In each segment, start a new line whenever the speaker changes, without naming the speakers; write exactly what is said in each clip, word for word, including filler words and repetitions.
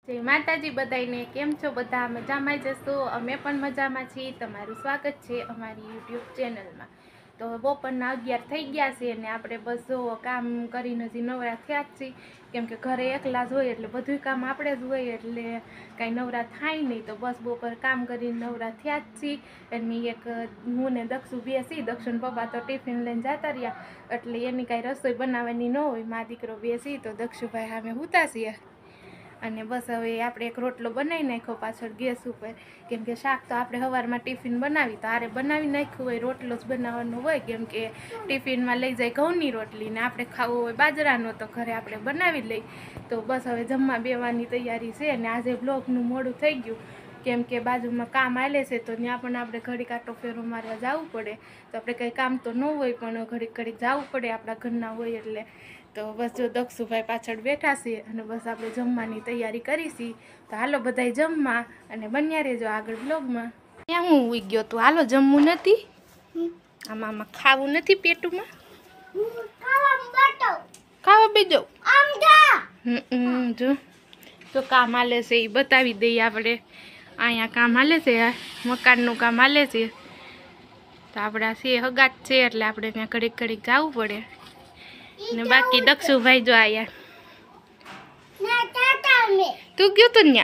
જય માતાજી બધાને કેમ છો બધા મજામાં જશો અમે પણ મજામાં છીએ તમારું સ્વાગત છે અમારી યુટ્યુબ ચેનલમાં તો બપોરના અગિયાર થઈ ગયા છે અને આપણે બસ જો કામ કરીને હજી નવરા થયા જ છીએ કેમ કે ઘરે એકલા જ હોય એટલે બધું કામ આપણે જ હોય એટલે કાંઈ નવરા થાય નહીં તો બસ બપોર કામ કરીને નવરા થયા જ છીએ અને એક હું ને દક્ષુ બેસી દક્ષુન પપ્પા તો ટિફિન લઈને જતા રહ્યા એટલે એની કાંઈ રસોઈ બનાવવાની ન હોય મા દીકરો બેસી તો દક્ષુભાઈ સામે સૂતા છીએ અને બસ હવે આપણે એક રોટલો બનાવી નાખ્યો પાછળ ગેસ ઉપર કેમ કે શાક તો આપણે સવારમાં ટિફિન બનાવી તો આરે બનાવી નાખ્યું હોય રોટલો જ બનાવવાનો હોય કેમ કે ટિફિનમાં લઈ જાય ઘઉંની રોટલી ને આપણે ખાવો હોય બાજરાનો તો ઘરે આપણે બનાવી લઈ તો બસ હવે જમવા બેવાની તૈયારી છે અને આજે બ્લોગનું મોડું થઈ ગયું કેમ કે બાજુમાં કામ આલે છે તો ત્યાં પણ આપણે ઘડીક આટો ફેરો મારવા જવું પડે તો આપણે કંઈ કામ તો ન હોય પણ ઘડીક ઘડીક જવું પડે આપણા ઘરના હોય એટલે તો બસ જો દક્ષુભાઈ પાછળ બેઠા છે અને બસ આપણે જમવાની તૈયારી કરીશી તો હાલો બધાય જમવા અને બન્યા રહેજો આગળ બ્લોગમાં ત્યાં હું ઉઈ ગયો તું હાલો જમવું નથી આમાં આમાં ખાવું નથી પેટુમાં ખાવા બેજો હમ જો તો કામ હાલે છે એ બતાવી દઈએ આપણે અહીંયા કામ હાલે છે મકાનનું કામ હાલે છે તો આપણા છે હગાત છે એટલે આપણે ત્યાં ઘડીક ઘડીક જવું પડે ને બાકી દક્ષુભાઈ જો આયા તું ગયો તો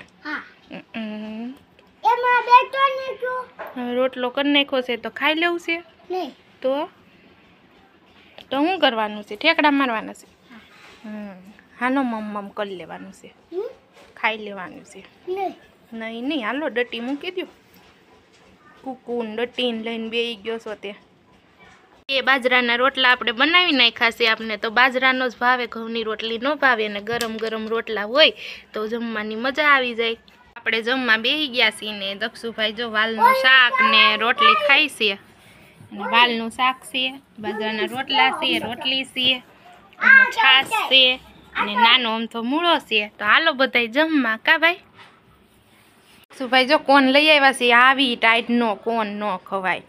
ન્યા રોટલો કરી નાખ્યો છે તો ખાઈ લેવું છે તો તો શું કરવાનું છે ઠેકડા મારવાના છે હમ હાલો મમ મમ કરી લેવાનું છે ખાઈ લેવાનું છે નહીં નહીં હાલો ડટી મૂકી દો કુકુન ડટીને લઈને બેસી ગયો છો તે એ બાજરાના રોટલા આપણે બનાવી નાખ્યા છે આપણે તો બાજરાનો જ ભાવે ઘઉંની રોટલી ન ભાવે અને ગરમ ગરમ રોટલા હોય તો જમવાની મજા આવી જાય આપણે જમવા બેસી ગયા છીએ ને દક્ષુભાઈ જો વાલનું શાક ને રોટલી ખાઈ છે અને વાલનું શાક છે બાજરાના રોટલા છે રોટલી છે અને છાશ છે અને નાનો અમથો મૂળો છે તો હાલો બધાય જમવા કા ભાઈ દક્ષુભાઈ જો કોણ લઈ આવ્યા છે આવી ટાઈટ નો કોણ ન ખવાય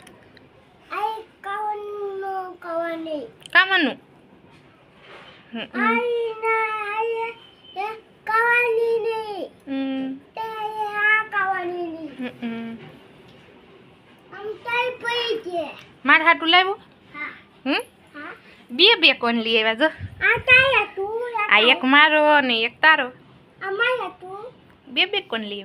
કામનું મારે હાટું લાવ્યું હમ બે બે કોણ લઈ આવ્યા જો આ એક મારો ને એક તારો બે બે કોણ લઈ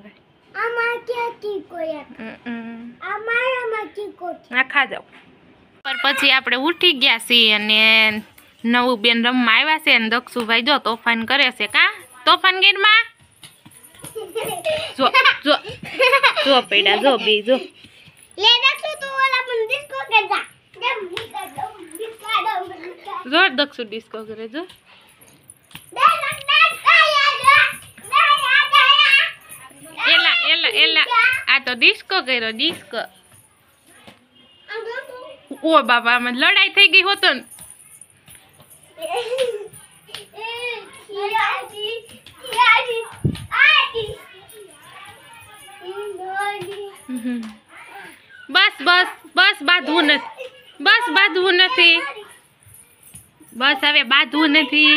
આવ્યા ખા જાઓ પર પછી આપણે ઉઠી ગયા છીએ અને નવું બેન રમવા આવ્યા છે અને દક્ષુભાઈ જો તોફાન કરે છે કા તોફાન ગીરમાં જો જો જો પેડા જો બે જો લે દક્ષુ તું ઓલા પણ ડિસ્કો કરજા જો દક્ષુ ડિસ્કો કરે જો એલા એલા એલા આ તો ડિસ્કો કર્યો ડિસ્કો ઓ બાબા માં લડાઈ થઈ ગઈ હોતો ને બસ બસ બસ બાંધવું નથી બસ બાંધવું નથી બસ હવે બાંધવું નથી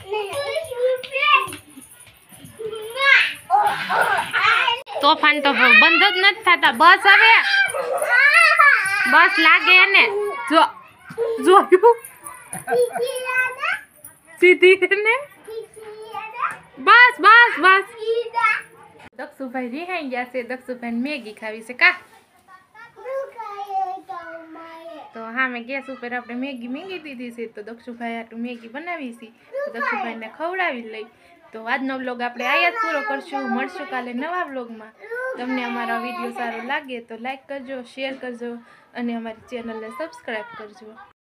તોફાન તો બંધ જ નથી થતા બસ હવે બસ લાગે ને જો જોયું સીધી ને બસ બસ બસ દક્ષુભાઈ રિહાઈ ગયા છે દક્ષુભાઈ મેગી ખાવી છે કા તો હા મેં ગેસ ઉપર આપણે મેગી મેગી દીધી છે તો દક્ષુભાઈ આટલું મેગી બનાવી છે તો દક્ષુભાઈને ખવડાવી લઈ તો આજનો વ્લોગ આપણે આયા જ પૂરો કરશું મળશું કાલે નવા વ્લોગમાં તમને અમારો વિડીયો સારો લાગે તો લાઈક કરજો શેર કરજો અને અમારી ચેનલને સબસ્ક્રાઈબ કરજો।